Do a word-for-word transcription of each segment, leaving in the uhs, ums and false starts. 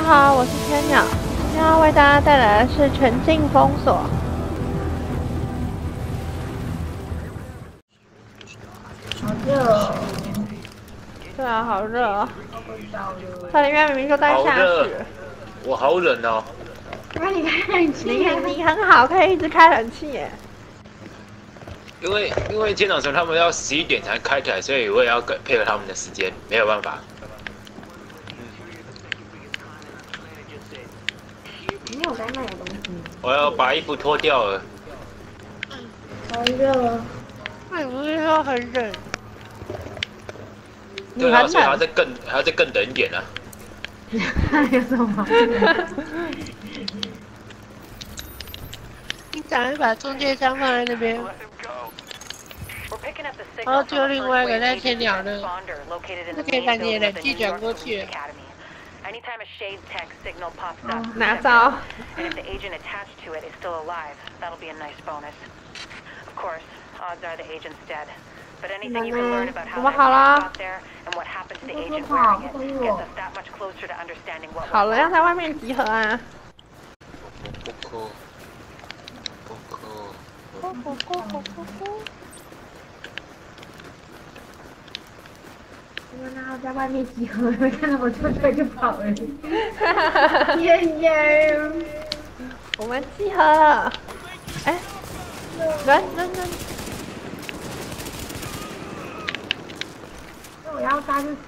好，我是千鸟，今天要为大家带来的是全境封锁。 好热哦！ 对啊，好热哦！它里面明明就在下雪。 我好冷哦。 那你开冷气？ 你你很好，可以一直开冷气耶。 因为因为监长说他们要十一点才开起来，所以我也要跟配合他们的时间，没有办法。 没有该卖的东西。 我要把衣服脱掉了。 好热。 那你不是说很冷？ 对啊，所以还要再更还要再更冷一点啊。 有什么？ 你赶快把中介箱放在那边。然后就另外一个在千鸟的，是可以把你的冷气转过去。拿招。我们好了。好了，要在外面集合啊。 不哭，不哭。 我们然后在外面集合，没看到我出来就跑了。耶耶！ 我们集合了。哎，人人人。 那我要杀就死。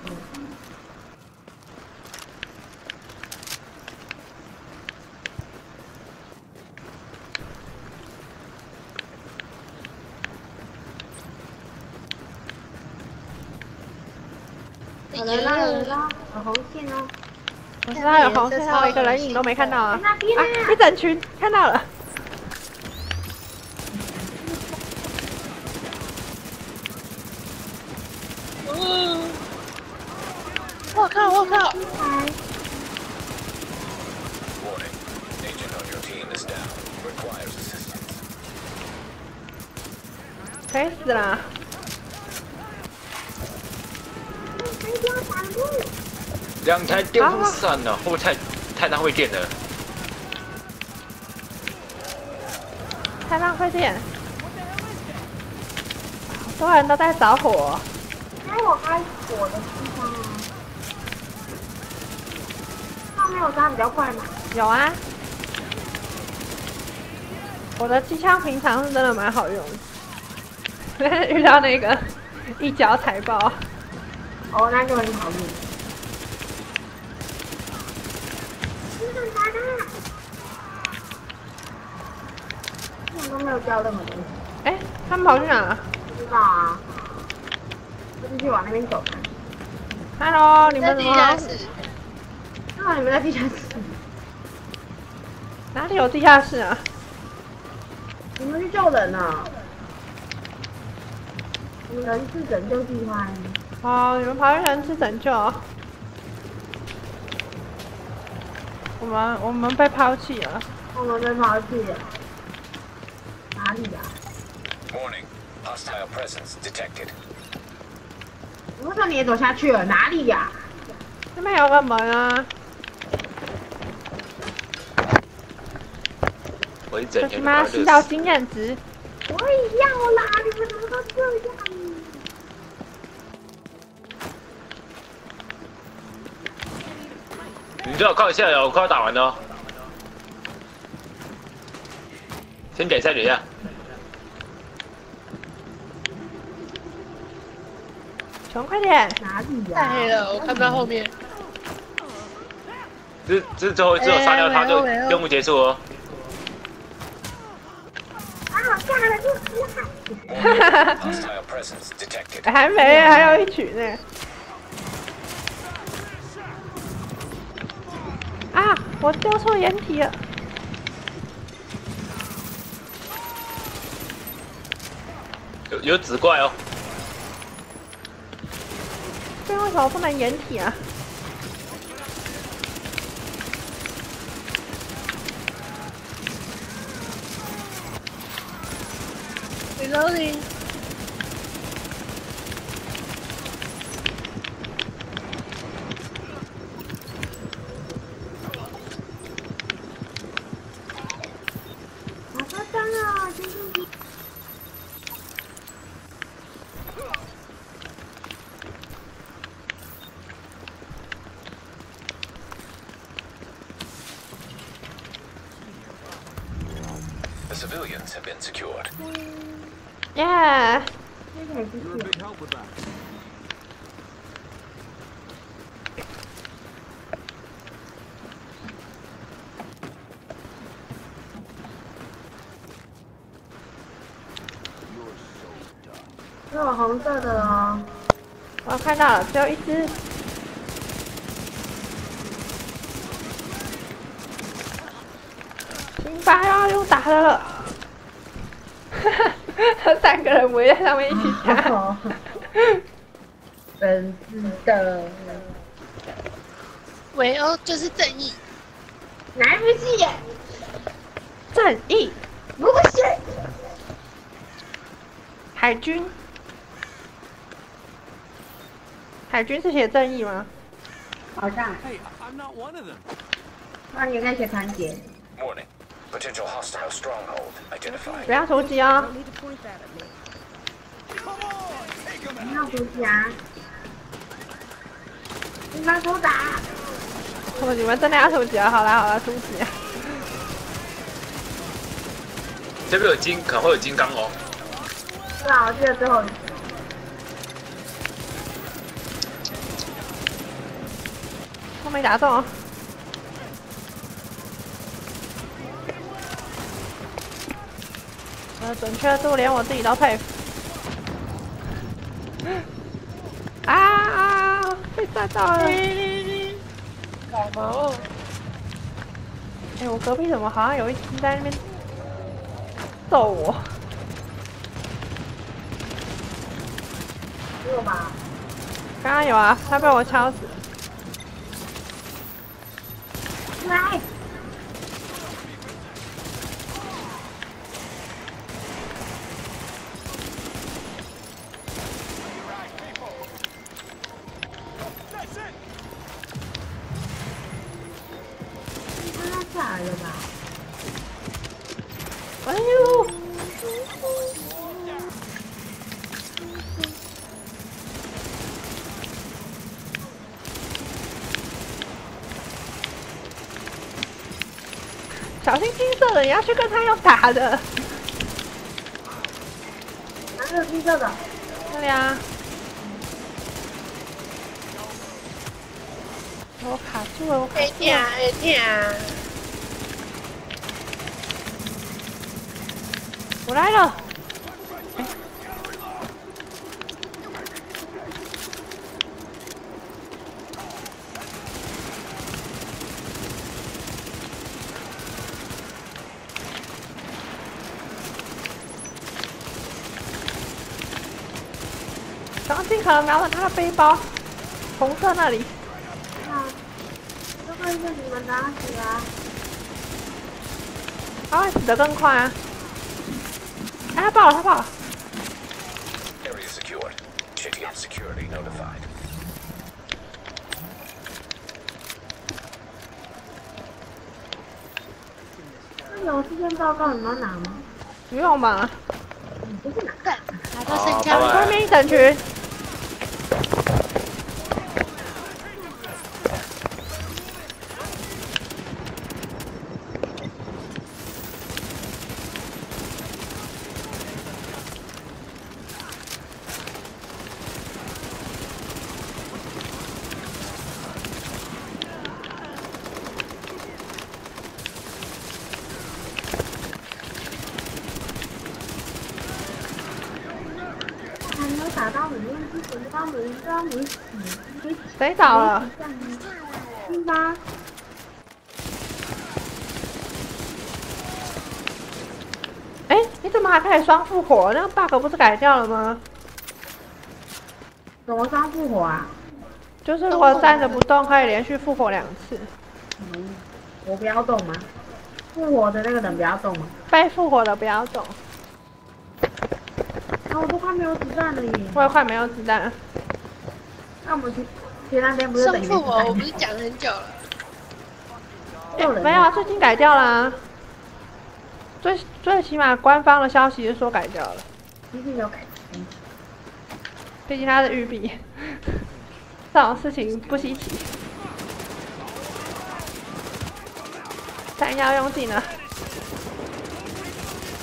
有人啦，有人啦，有红线哦。 我知道有红线，但我一个人影都没看到啊！啊，一整群看到了。嗯，我靠，我靠！可以死了。 两台电风扇呢、啊，会不会太太浪费电了？ 太浪费电，好多人都在着火。 哎，我开火的地方啊，上面有杀比较快吗？ 有啊，我的机枪平常是真的蛮好用的，遇到那个一脚踩爆。 哦，那就很好用。都没有掉任何东西。 哎，他们跑去哪？ 不知道啊，就继续往那边走。 Hello， 你们怎么？ 啊，你们在地下室？ 哪里有地下室啊？ 你们去救人啊？人质拯救计划。 哦，你们跑去人质拯救。我们我们被抛弃了。 我们被抛弃了。哪里呀、啊？ Warning, hostile presence detected. 为什么你也走下去了？哪里呀、啊？ 那边有个门啊。 我一整天妈吸到经验值。 我也要啦！你们怎么都这样？ 你最好靠一下哦，我快要打完了、哦。先等一下，等一下。 穷，快点！ 哪里呀、啊？ 太黑了，我看不到后面。 这这最后一次我杀掉他就任务结束哦。 啊，下来就死了！ 哈哈哈！ 还没，还有一群呢。啊！我丢错掩体了。 有有紫怪哦。 这为什么不能掩体啊？Reloading。 civilians have been secured. 耶！ 这个也是 You're a big help with that. 这有红色的哦。 我看到了，只有一只。辛巴要用打的了，三个人围在上面一起打。 哦，真是的。 围殴就是正义。 来不及， 正义， 不是。 海军，海军是写正义吗？ 好像。 Hey, I'm not one of them. 那你应该写团结。 Warning. Potential hostile stronghold 不 identified. 要出击哦！ 你要出击啊！你们手打。 哦，你们真的要出击啊！好啦好啦，出击啊！ 这边有金，可能会有金刚哦。 对啊，我记得最后一次。 我没打中哦。呃，准确度连我自己都佩服。啊啊！被炸到了！ 搞毛！ 哎，我隔壁怎么好像有一只在那边揍我？ 有吧？ 刚刚有啊，他被我敲死。 来。 下来了吧？ 哎呦！小心金色的，你要去跟他用打的。 哪有金色的？ 这里啊。我卡住了，我卡哎住了。 呀哎呀！ 我来了！刚尽可能瞄了他的背包，红色那里。 啊，这个是你们打死啊！ 他会死得更快啊！ 哎，他爆了，他爆了！ Area secured. Shitty security notified. 那有事件报告你们要拿吗？ 不用吧？ 不是拿。 拿到剩下好拜拜外面一整群。 还没有打到你，是什么到你？知道你死，你谁倒了？ 是吧？ 哎，你怎么还可以双复活？那个 bug 不是改掉了吗？ 怎么双复活啊？ 就是如果站着不动，可以连续复活两次。 嗯，我不要动吗？复活的那个人不要动吗？ 被复活的不要动。 啊，我都快没有子弹了耶！ 我也快没有子弹了。 那我们去去那边不是等胜于负我我不是讲很久了， 有人没有啊，最近改掉啦、最最起码官方的消息是说改掉了， 一定有改。 毕竟他是玉璧，这种事情不稀奇。弹药用尽了，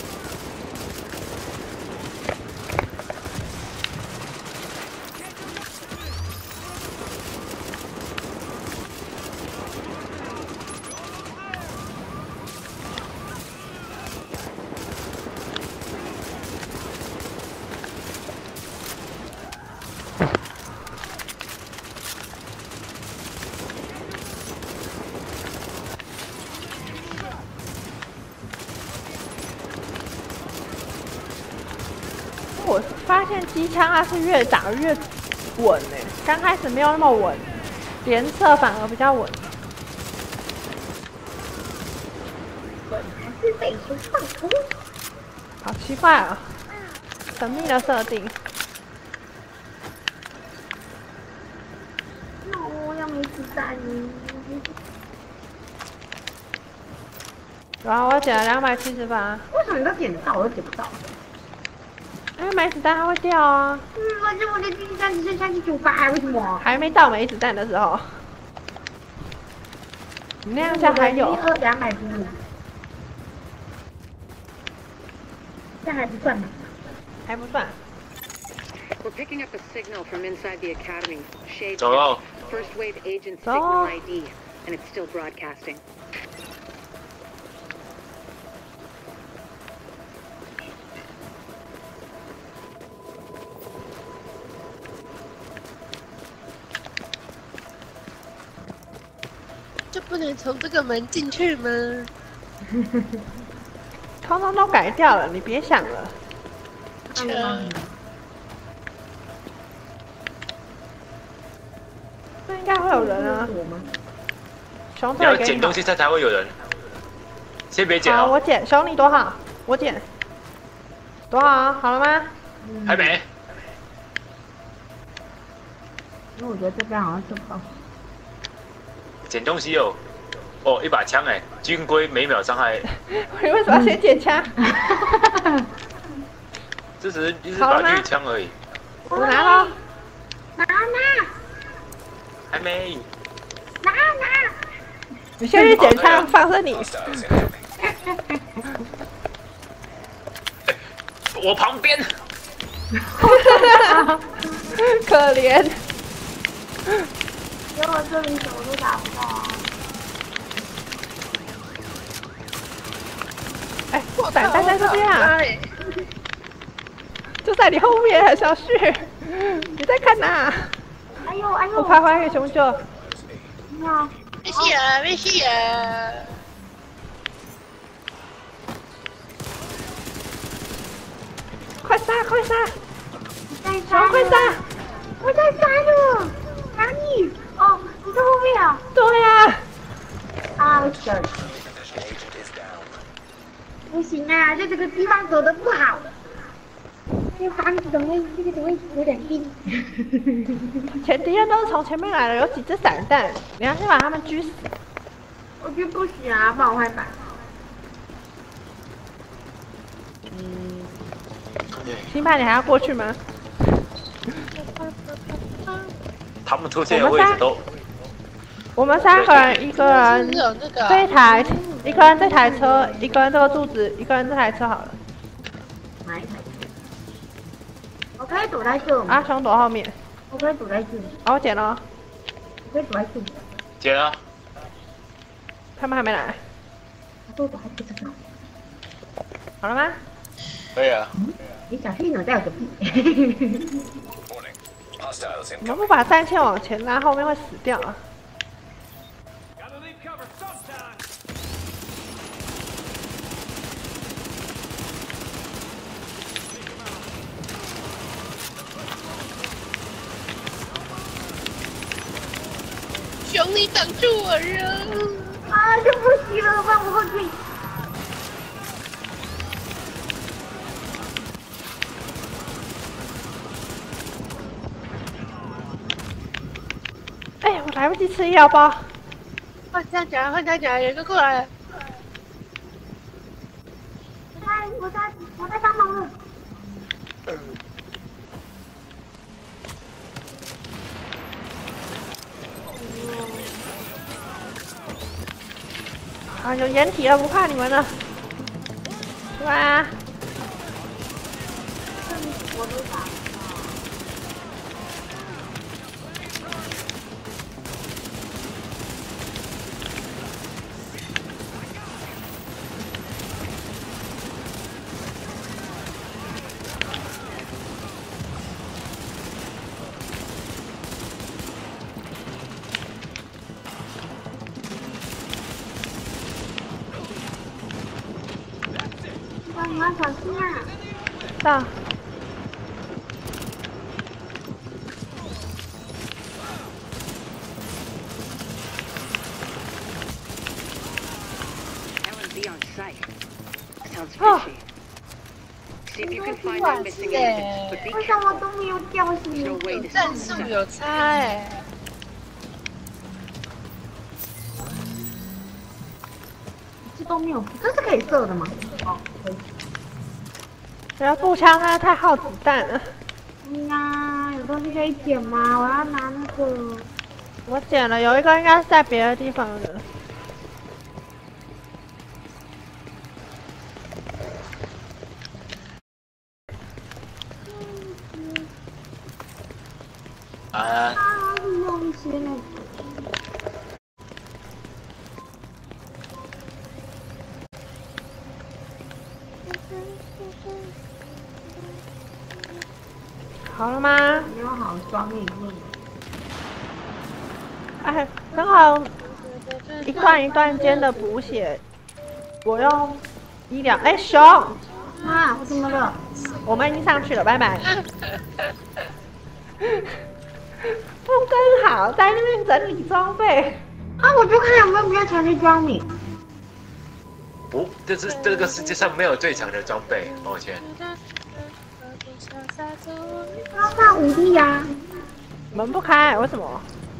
发现机枪它是越打越稳哎，刚开始没有那么稳，连射反而比较稳。 是北球上空。 好奇怪啊、哦，神秘的设定。 哦，要没子弹。 然后我捡了两百七十八。 为什么你都捡得到，我都捡不到？ 因为没子弹它会掉啊。 嗯，我这我的子弹只剩下七九八，为什么？ 还没到没子弹的时候。你那样下还有。 二两百多。这还不算吗？ 还不算。 We're picking up a signal from inside the academy. Shade 走喽。 First wave agent So- signal I D, and it's still broadcasting. 就不能从这个门进去吗？ 通通都改掉了，你别想了。 嗯。 这应该会有人啊。熊你要这里给你好。 捡东西，它才会有人。先别捡好， 哦， 我捡。熊你多好，我捡。多好啊，好了吗？ 还没。 因为我觉得这边好像做不到。 捡东西有，哦，一把枪哎，军规每秒伤害， 你为什么要先捡枪？ 这只是一是把绿枪而已， 我拿了。 拿拿还没。 拿拿！ 你先去捡枪，放生你。 Hostiles incoming. 我旁边。 可怜。 结果这里什么都打不到啊！ 哎，蛋蛋在这边啊， 哎就在你后面，小旭，你在看哪？ 哎呦哎呦！ 我爬回来给熊救。 你好， 没事啊，没事啊。 快杀快杀！ 在熊杀快杀！ 我在杀呢！哪里？哦，你在后面啊！ 对呀、 啊，我死了！ Condition agent is down. 不行啊，在这个地方走的不好。这个房子怎么会，这个怎么会有点硬？ 前敌人都是从前面来的，有几只散弹，你要先把他们狙死。 我觉得不行啊，不然我会打。 星派，你还要过去吗？ 他们出现的位置都， 我们三个人，一个人是有那个这一台，一个人这台车，一个人这个柱子，一个人这台车好了。 哪一台？我可以躲在这吗？ 阿雄躲后面， 我可以躲在这里， 好，我捡了， 我可以躲在这里。 捡啊， 他们还没来， 我说我还不知道。 好了吗？ 可以啊。 你小心点，在我隔壁。 Warning. Hostiles 你们 incoming. 不把战线往前拉，后面会死掉啊！ Gotta leave cover sometime. 熊，你挡住我人！ 啊，这不行了，放我后退。 哎，我来不及吃医疗包。 换他夹，换他夹，有一个过来了。 我在，我在，我在帮忙了。 啊，有掩体了，不怕你们了。出来啊！ 我都打。你要小心啊！ 到。 sight. Sounds Oh. fishy. See if you can find that missing agent, but be 为什么 careful. 都没有掉 There's 星 no way 有 this 战 is 术 done. 有差哎、 这都没有，这是可以射的吗？哦，可以。 然后步枪它太耗子弹了， 哎呀，有东西可以捡吗？我要拿那个。 我捡了，有一个应该是在别的地方的。 啊， 啊，弄些那个。 好了吗？ 没有好装一个。 哎，正好一段一段间的补血，我用医疗。哎，熊， 啊，我怎么了？ 我们已经上去了，拜拜。不跟好，在那边整理装备。 啊，我就看有没有比较强的装你。 不，这是这个世界上没有最强的装备，抱歉。 要上五 D 呀。 门不开，为什么？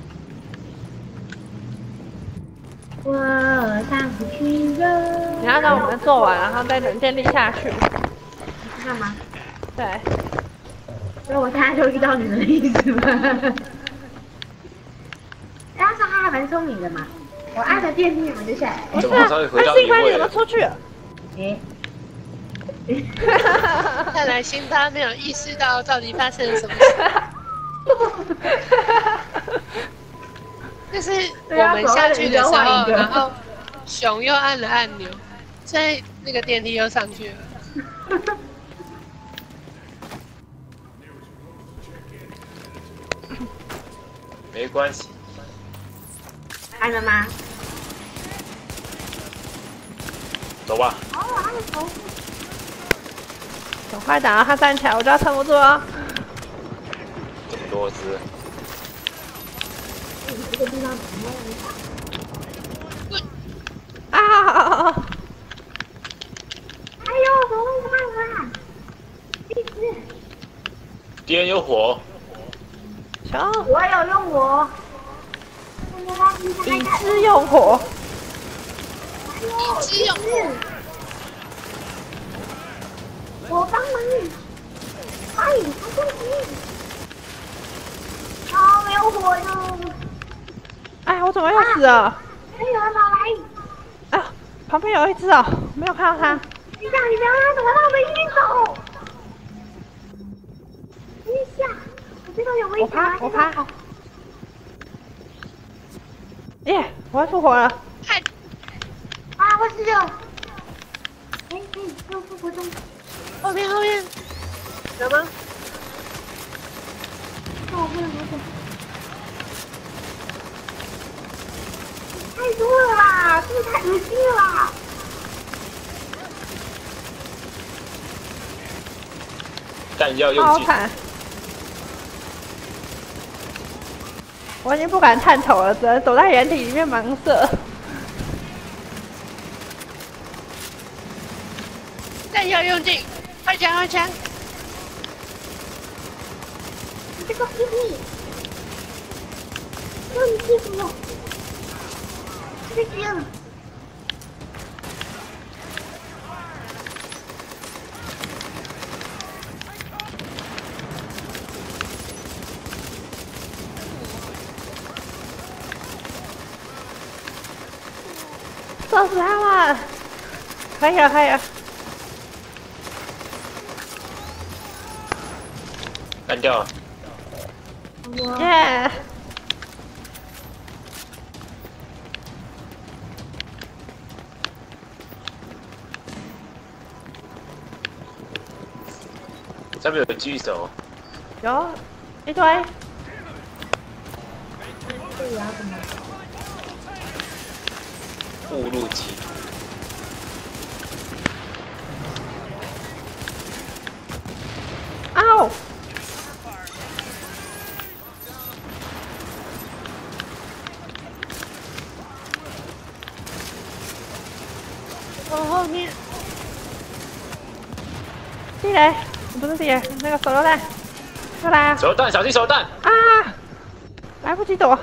我上不去了。 你要让我们做完，然后再等电力下去。 干嘛？ 对。 所以我现在就遇到你们的意思吗？但是他还蛮聪明的嘛，我按了电梯你们就下来。 不是啊， 怎么稍微回那到原位了是一般你怎么？出去了？ 诶， 看来辛巴没有意识到到底发生了什么事。就是我们下去的时候，然后熊又按了按钮，所以那个电梯又上去了。 没关系， 按了吗？ 走吧。 哦，按了头。 赶快打，他站起来，我就要撑不住了。 这么多只， 这个地方怎么啊啊啊啊！ 哎呦，怎么会这样啊？一只， 敌人有火， 熊， 我有用我。 以之用火。 以之用火。 我帮忙。哎，不对劲。啊，没有火了。 哎，我怎么又死了？ 哎，有人跑来。 啊，旁边有一只哦，没有看到它。 你想，你不要让它怎么让我们一起走？等一下，我这个有危我险啊！ 爬，我爬。耶，我要复活了。 看， 啊，我死了！哎哎，又复活中， 后面后面，有吗？ 那我不能活着。太多了啦，这个太恶心了啦！ 弹药用尽。 好惨！我已经不敢探头了，只能躲在原地里面盲射。 弹药用尽，快枪快枪！ 你这个屁屁，让你屁股，这个惊！ 射死他们！可以了，可以了。 干掉了。 耶！ 上面有狙手， 有一堆。 这个要怎么？ 误入歧途。 嗷！ 从后面。 地雷，不是地雷，那个手榴弹，过来啊！ 手榴弹，小心手榴弹！ 啊！来不及躲。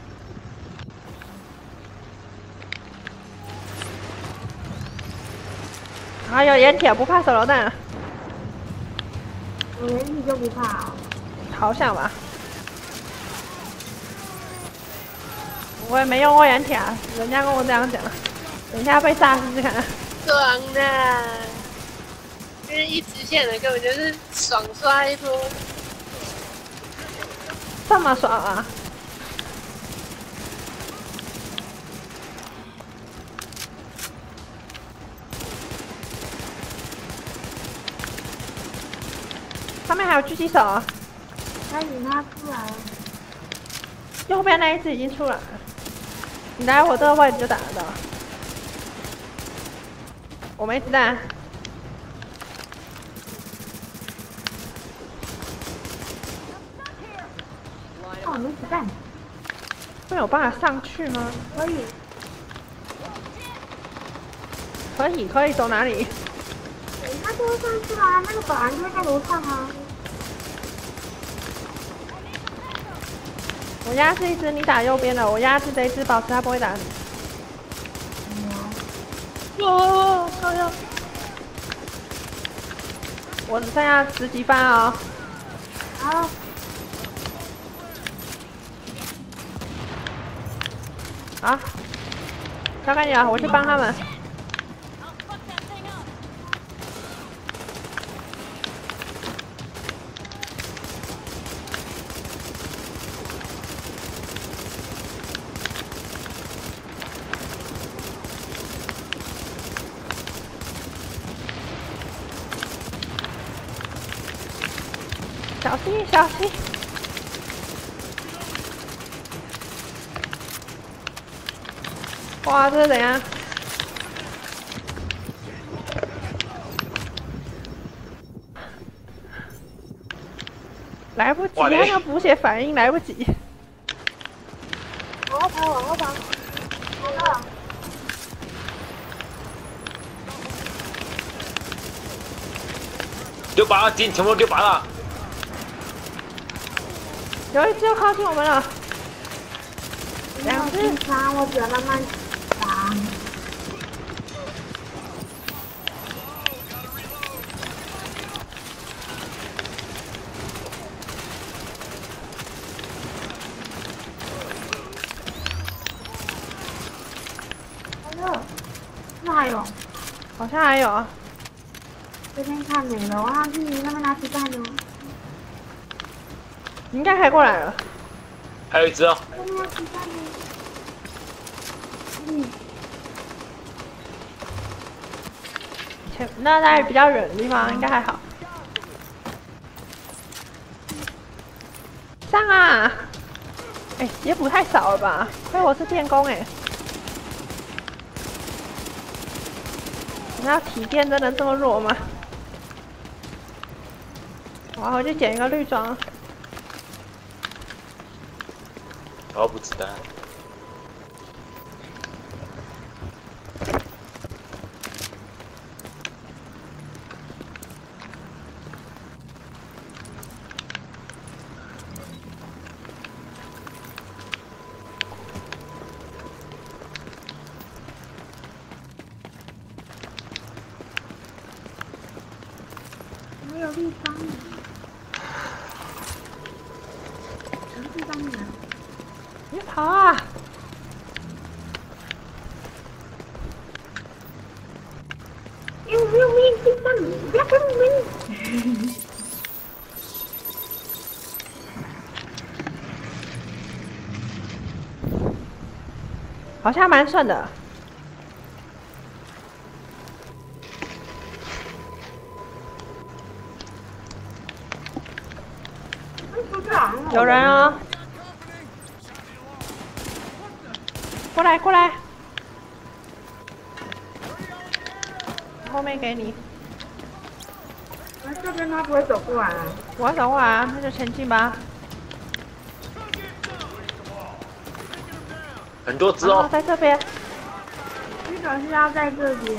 啊，有掩体，不怕手榴弹。 有掩体就不怕、哦。 好想吧。我也没用过掩体啊，人家跟我这样讲。等一下被炸试试看。 爽的，因为一直线的根本就是爽刷一波。 这么爽啊！上面还有狙击手， 他引他出来了。 右边那一只已经出来了，你来我这个位置就打得到。我没子弹。 哦，没子弹。 会有办法上去吗？ 可以。 可以，可以走哪里？ 他就会上去啦，那个保安就会在楼上啊。 我压制一只，你打右边的，我压制这一只，保持他不会打你。哦，靠右！我只剩下十几发哦。 好。 好，交给你了，我去帮他们。小心，小心！哇，这是怎样？来不及，那个补血反应来不及。 往后跑，往后跑，来了。 丢靶了，敌人全部都丢靶了。 有一只要靠近我们了，两只。 杀，我只要慢慢打。哎呦，那还有？ 好像还有啊。 这边看没了，我要去那边拿子弹呢。 你应该开过来了。 还有一只哦。 那边拿子弹呢。嗯。 前那在比较远的地方应该还好。上啊！哎、欸，血补太少了吧？亏我是电工哎、欸。你要体电真的这么弱吗？我要回去捡一个绿装。 我要补子弹。 没有地方。什么地方呢？ 别跑啊！ 有没有命地方？不要跟我们。 好像蛮顺的。有人哦！过来，过来！后面给你。 那这边他不会走过来啊？ 我要走过来啊，那就前进吧。 很多只哦， 在这边。 手是要在这边。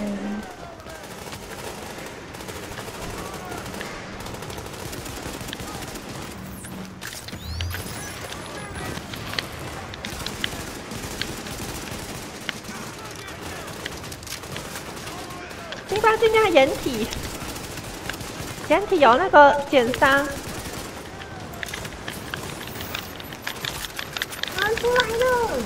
尽量尽量掩体，掩体有那个减伤。 啊，出来了！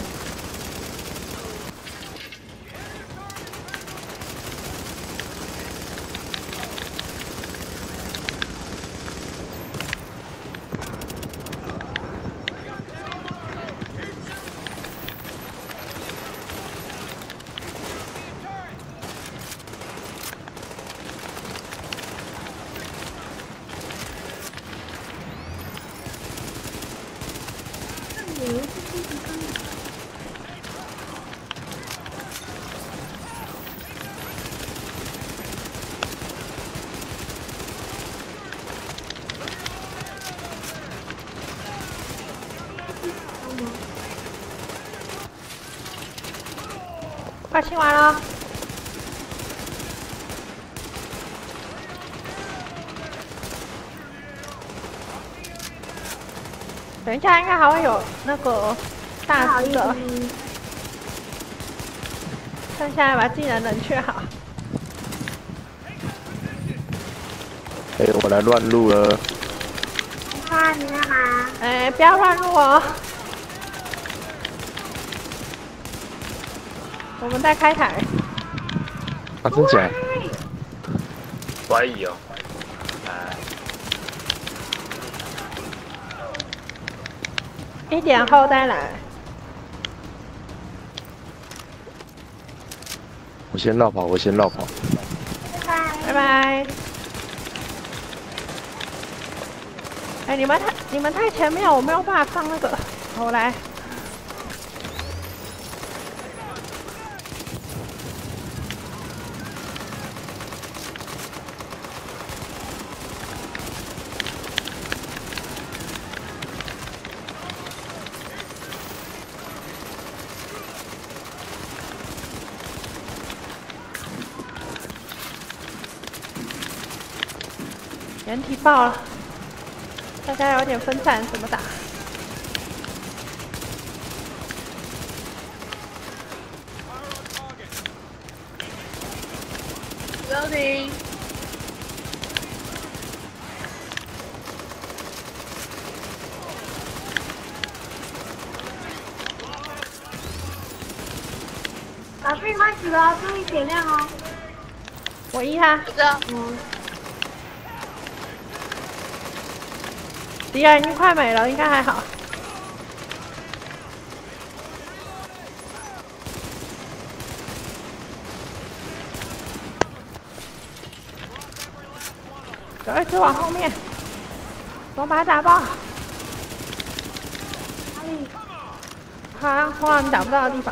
快清完了。等一下，应该还会有那个大只的，剩下来把技能冷却好。 哎、欸，我来乱入了。 啊，你干嘛？ 哎、欸，不要乱入哦。我们在开台。 啊，真假？ 怀疑哦。哎。 一点后再来。 我先绕跑，我先绕跑。 拜拜。 拜拜。哎、欸，你们太你们太前面，我没有办法上那个。我来。人体爆了，大家有点分散，怎么打？ 楼顶。 老师快死了，注意血量哦。 我依他。 我知道。 嗯。 敌人已经快没了，应该还好。有一只往后面，我把它打爆。 哪里？ 好像通往你打不到的地方。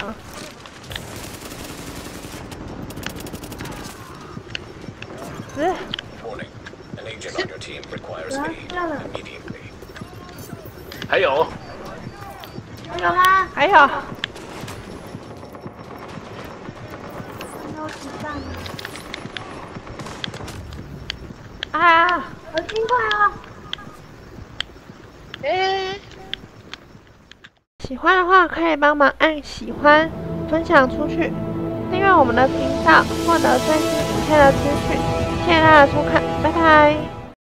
死！ Warning. An agent on your team requires aid immediately. 还有？ 还有吗？ 还有。 没有子弹了。 啊！ 好轻快哦！ 哎、欸， 喜欢的话可以帮忙按喜欢、分享出去，订阅我们的频道，获得最新影片的资讯。谢谢大家收看，拜拜。